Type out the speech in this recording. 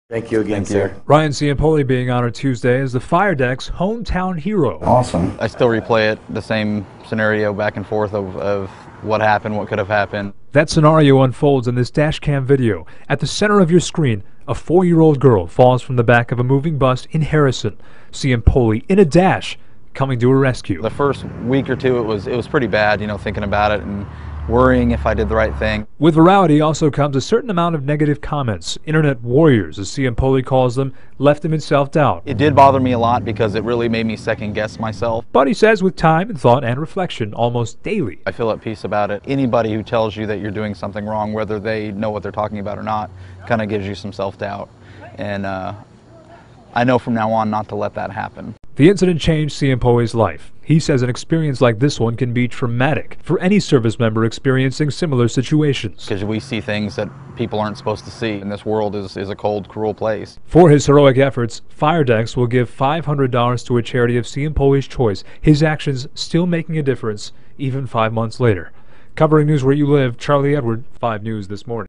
Thank you again, sir. Ryan Ciampoli being honored Tuesday as the Fire Deck's hometown hero. Awesome. I still replay it, the same scenario back and forth of what happened, what could have happened. That scenario unfolds in this dash cam video. At the center of your screen, a 4-year-old girl falls from the back of a moving bus in Harrison. Ciampoli, in a dash, coming to her rescue. The first week or two, it was pretty bad, thinking about it and worrying if I did the right thing. With virality also comes a certain amount of negative comments. Internet warriors, as Ciampoli calls them, left him in self-doubt. It did bother me a lot because it really made me second-guess myself. But he says with time and thought and reflection, almost daily, I feel at peace about it. Anybody who tells you that you're doing something wrong, whether they know what they're talking about or not, kind of gives you some self-doubt. And I know from now on not to let that happen. The incident changed Ciampoli's life. He says an experience like this one can be traumatic for any service member experiencing similar situations. Because we see things that people aren't supposed to see, and this world is a cold, cruel place. For his heroic efforts, Fire Decks will give $500 to a charity of Ciampoli's choice, his actions still making a difference even 5 months later. Covering news where you live, Charlie Edward, 5 News This Morning.